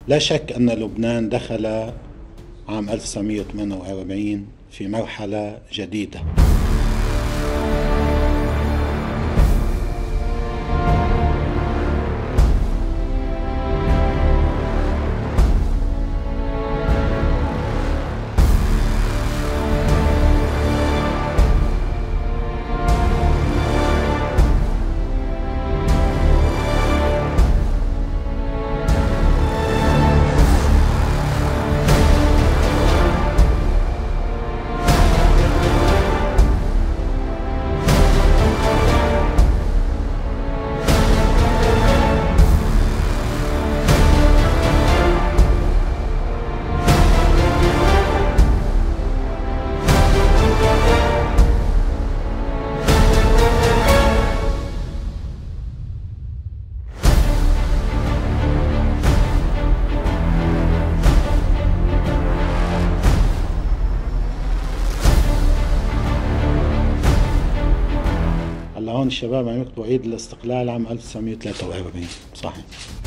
لا شك أن لبنان دخل عام 1948 في مرحلة جديدة. هلا هون الشباب عم يكتبوا عيد الاستقلال عام 1943 صحيح.